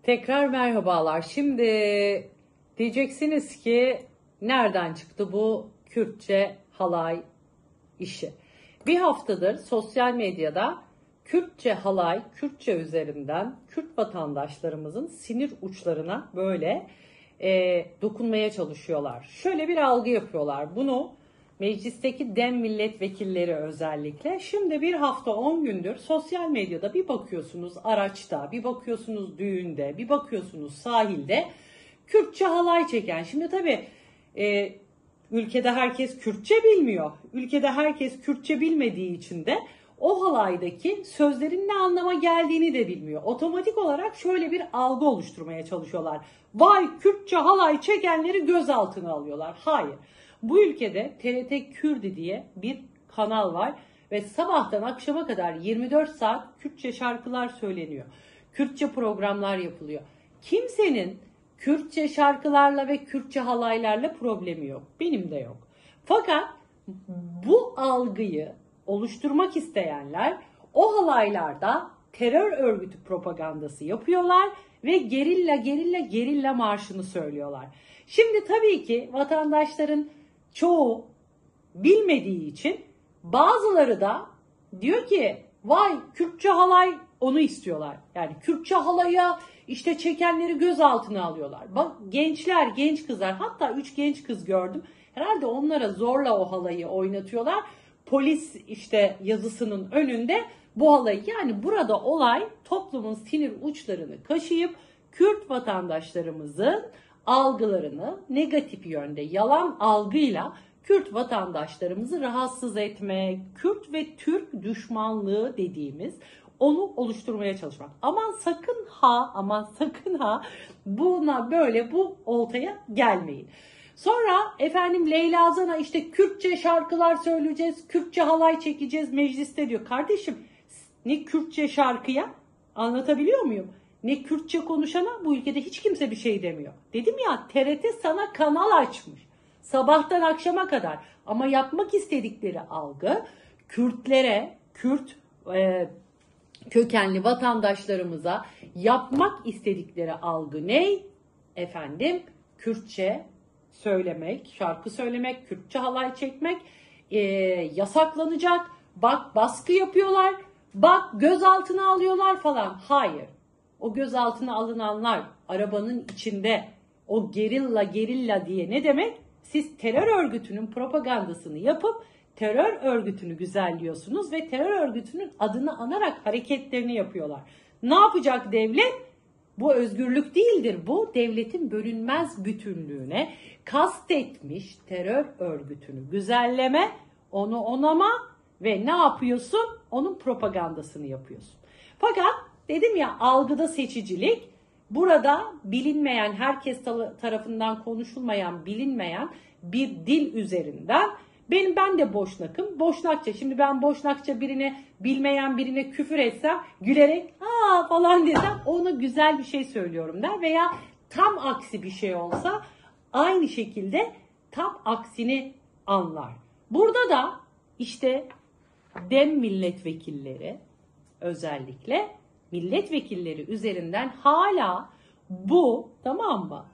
Tekrar merhabalar. Şimdi diyeceksiniz ki nereden çıktı bu Kürtçe halay işi? Bir haftadır sosyal medyada Kürtçe halay, Kürtçe üzerinden Kürt vatandaşlarımızın sinir uçlarına böyle dokunmaya çalışıyorlar. Şöyle bir algı yapıyorlar. Bunu meclisteki DEM milletvekilleri özellikle. Şimdi bir hafta 10 gündür sosyal medyada bir bakıyorsunuz araçta, bir bakıyorsunuz düğünde, bir bakıyorsunuz sahilde Kürtçe halay çeken. Şimdi tabii ülkede herkes Kürtçe bilmiyor. Ülkede herkes Kürtçe bilmediği için de o halaydaki sözlerin ne anlama geldiğini de bilmiyor. Otomatik olarak şöyle bir algı oluşturmaya çalışıyorlar. Vay Kürtçe halay çekenleri gözaltına alıyorlar. Hayır. Bu ülkede TRT Kürdi diye bir kanal var ve sabahtan akşama kadar 24 saat Kürtçe şarkılar söyleniyor. Kürtçe programlar yapılıyor. Kimsenin Kürtçe şarkılarla ve Kürtçe halaylarla problemi yok. Benim de yok. Fakat bu algıyı oluşturmak isteyenler o halaylarda terör örgütü propagandası yapıyorlar ve gerilla marşını söylüyorlar. Şimdi tabii ki vatandaşların çoğu bilmediği için bazıları da diyor ki vay Kürtçe halay, onu istiyorlar. Yani Kürtçe halaya işte çekenleri gözaltına alıyorlar. Bak gençler, genç kızlar, hatta 3 genç kız gördüm. Herhalde onlara zorla o halayı oynatıyorlar. Polis işte yazısının önünde bu halayı, yani burada olay toplumun sinir uçlarını kaşıyıp Kürt vatandaşlarımızın algılarını negatif yönde yalan algıyla Kürt vatandaşlarımızı rahatsız etmek, Kürt ve Türk düşmanlığı dediğimiz onu oluşturmaya çalışmak. Aman sakın ha buna böyle bu oltaya gelmeyin. Sonra efendim Leyla Zana işte Kürtçe şarkılar söyleyeceğiz, Kürtçe halay çekeceğiz mecliste diyor. Kardeşim ne Kürtçe şarkıya, anlatabiliyor muyum? Ne Kürtçe konuşana bu ülkede hiç kimse bir şey demiyor. Dedim ya, TRT sana kanal açmış. Sabahtan akşama kadar. Ama yapmak istedikleri algı Kürtlere, Kürt kökenli vatandaşlarımıza yapmak istedikleri algı ne? Efendim Kürtçe söylemek, şarkı söylemek, Kürtçe halay çekmek yasaklanacak. Bak baskı yapıyorlar. Bak gözaltına alıyorlar falan. Hayır. O gözaltına alınanlar arabanın içinde o gerilla diye ne demek? Siz terör örgütünün propagandasını yapıp terör örgütünü güzelliyorsunuz ve terör örgütünün adını anarak hareketlerini yapıyorlar. Ne yapacak devlet? Bu özgürlük değildir. Bu devletin bölünmez bütünlüğüne kastetmiş terör örgütünü güzelleme, onu onama ve ne yapıyorsun? Onun propagandasını yapıyorsun. Fakat dedim ya, algıda seçicilik, burada bilinmeyen, herkes tarafından konuşulmayan, bilinmeyen bir dil üzerinden ben de boşnakım. Boşnakça. Şimdi ben boşnakça bilmeyen birine küfür etsem, gülerek aa falan desem ona güzel bir şey söylüyorum der. Veya tam aksi bir şey olsa aynı şekilde tam aksini anlar. Burada da işte DEM milletvekilleri, özellikle milletvekilleri üzerinden hala bu, tamam mı,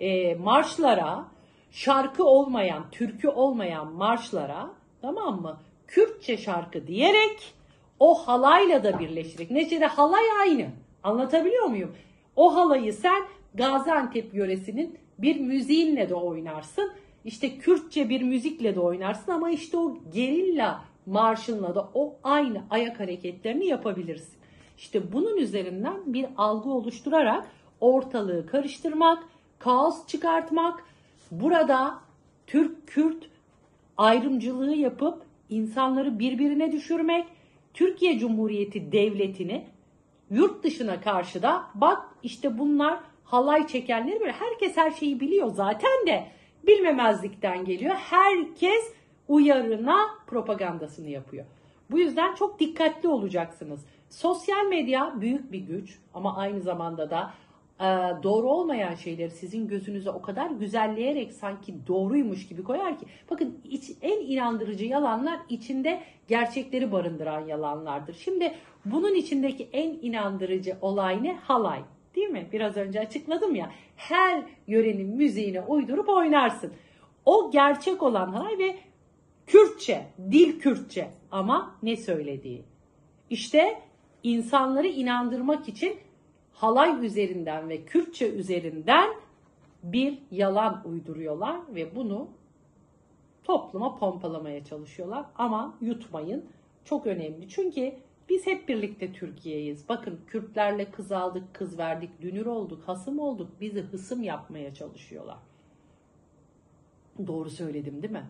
marşlara, şarkı olmayan, türkü olmayan marşlara, tamam mı, Kürtçe şarkı diyerek o halayla da birleştirerek. Neticede halay aynı. Anlatabiliyor muyum? O halayı sen Gaziantep yöresinin bir müziğinle de oynarsın. İşte Kürtçe bir müzikle de oynarsın ama işte o gerilla marşınla da o aynı ayak hareketlerini yapabilirsin. İşte bunun üzerinden bir algı oluşturarak ortalığı karıştırmak, kaos çıkartmak, burada Türk-Kürt ayrımcılığı yapıp insanları birbirine düşürmek, Türkiye Cumhuriyeti Devleti'ni yurt dışına karşı da bak işte bunlar halay çekenleri, böyle herkes her şeyi biliyor zaten de bilmemezlikten geliyor. Herkes uyarına propagandasını yapıyor. Bu yüzden çok dikkatli olacaksınız. Sosyal medya büyük bir güç ama aynı zamanda da doğru olmayan şeyleri sizin gözünüze o kadar güzelleyerek sanki doğruymuş gibi koyar ki. Bakın en inandırıcı yalanlar içinde gerçekleri barındıran yalanlardır. Şimdi bunun içindeki en inandırıcı olay ne? Halay. Değil mi? Biraz önce açıkladım ya. Her yörenin müziğine uydurup oynarsın. O gerçek olan halay ve Kürtçe, dil Kürtçe ama ne söylediği. İşte insanları inandırmak için halay üzerinden ve Kürtçe üzerinden bir yalan uyduruyorlar ve bunu topluma pompalamaya çalışıyorlar. Ama yutmayın, çok önemli. Çünkü biz hep birlikte Türkiye'yiz. Bakın Kürtlerle kız aldık, kız verdik, dünür olduk, hasım olduk. Bizi hısım yapmaya çalışıyorlar. Doğru söyledim değil mi?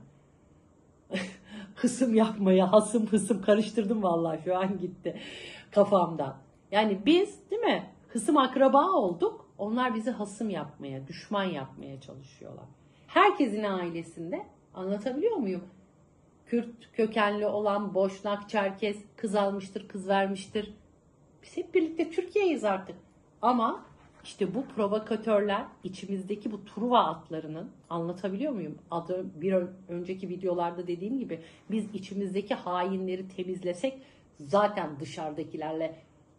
Hısım yapmaya, hasım hısım karıştırdım vallahi, şu an gitti kafamdan. Yani biz değil mi? Hısım akraba olduk. Onlar bizi hasım yapmaya, düşman yapmaya çalışıyorlar. Herkesin ailesinde, anlatabiliyor muyum? Kürt kökenli olan Boşnak, Çerkez kız almıştır, kız vermiştir. Biz hep birlikte Türkiye'yiz artık. Ama işte bu provokatörler, içimizdeki bu Truva atlarının, anlatabiliyor muyum? Bir önceki videolarda dediğim gibi biz içimizdeki hainleri temizlesek zaten dışarıdakilerle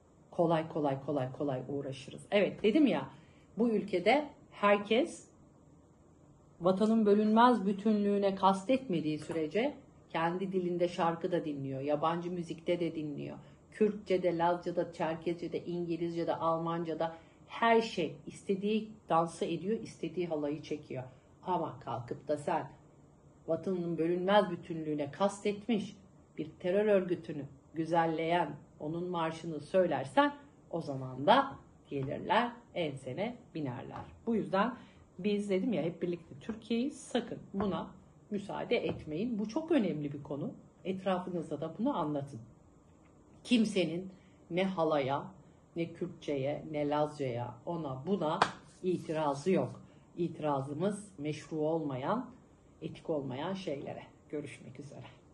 kolay uğraşırız. Evet, dedim ya, bu ülkede herkes vatanın bölünmez bütünlüğüne kastetmediği sürece kendi dilinde şarkı da dinliyor, yabancı müzikte de dinliyor. Kürtçe'de, Lazca'da, Çerkezce'de, İngilizce'de, Almanca'da her şey, istediği dansı ediyor, istediği halayı çekiyor. Ama kalkıp da sen vatanın bölünmez bütünlüğüne kastetmiş bir terör örgütünü güzelleyen, onun marşını söylersen o zaman da gelirler, ensene binerler. Bu yüzden biz, dedim ya, hep birlikte Türkiye'yiz. Sakın buna müsaade etmeyin. Bu çok önemli bir konu. Etrafınızda da bunu anlatın. Kimsenin ne halaya, ne Kürtçe'ye, ne Lazca'ya, ona buna itirazı yok. İtirazımız meşru olmayan, etik olmayan şeylere. Görüşmek üzere.